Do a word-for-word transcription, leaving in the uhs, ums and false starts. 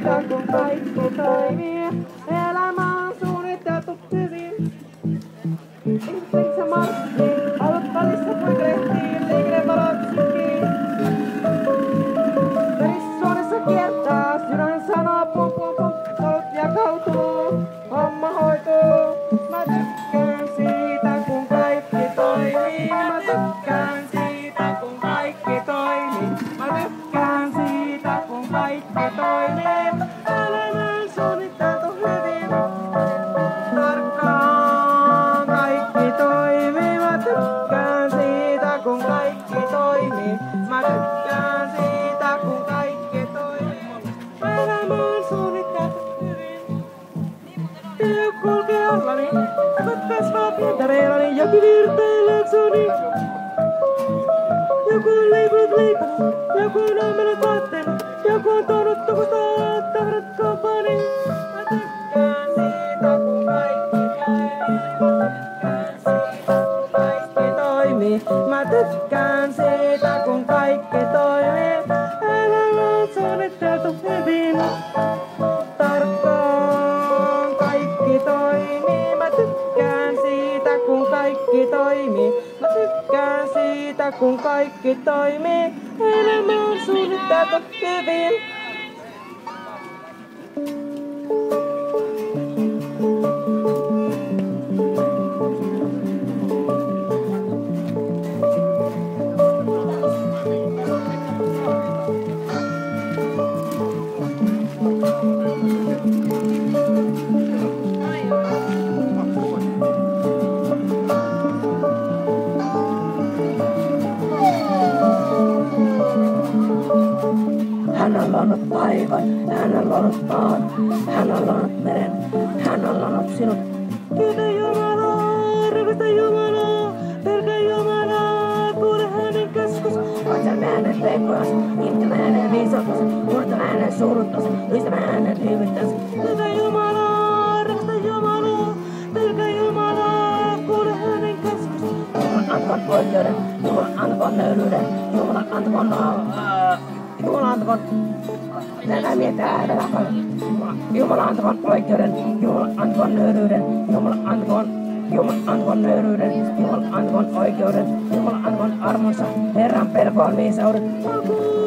siitä, kun kaikki toimii. Elämä on suunniteltu hyvin. Ihmisen marssii, alut välissä pökrehtii, liikennevalot sykkii. Verissuonessa kiertää, sydän sanoo pum pum pum, solut jakautuu, homma hoituu. Mä tykkään siitä, kun kaikki toimii. Mä tykkään siitä, kun kaikki toimii. Mä tykkään siitä, kun kaikki toimii. Elämän suunniteltu hyvin. Tarkkaan kaikki toimii. Mä tykkään siitä, kun kaikki toimii. Mä tykkään siitä, kun kaikki toimii. Elämän suunniteltu hyvin. Työ kulkee allani, joku kasvaa pintareillani, joku virtaa laksoni. Joku on leiponut leipänä, joku on ammenut vaatteena, joku on tuonut tukusta tavarat kaupaani. Mä tykkään siitä, kun kaikki toimii. Mä tykkään siitä, kun kaikki toimii. Elämä on suunniteltu hyvin. Tarkkaan kaikki toimii. Mä tykkään siitä, kun kaikki toimii. Mä tykkään siitä, kun kaikki toimii. Elämä on suunniteltu hyvin. Hän on luonut taivaan, hän on luonut maan, hän on luonut meren, hän on luonut sinut. Kiitä Jumalaa, rakasta Jumalaa, pelkää Jumalaa, kuule hänen käskus. Katselemme hänen tekojansa, kiittämä hänen viisautensa, muistamme hänen suuruttansa, ystämme hänen hyvyyttänsä. Kiitä Jumalaa, rakasta Jumalaa, pelkää Jumalaa, kuule hänen käskus. Jumalan antavan oikeuden, Jumalan antavan nöyryyden, Jumalan antavan äh, Jumalan antavan, näin mietitään äänellä paljon. Jumalan antavan oikeuden, Jumalan antavan nöyryyden, Jumalan antavan, Jumalan antavan nöyryyden, Jumalan antavan oikeuden, Jumalan antavan armonsa, Herran pelko on viisauden.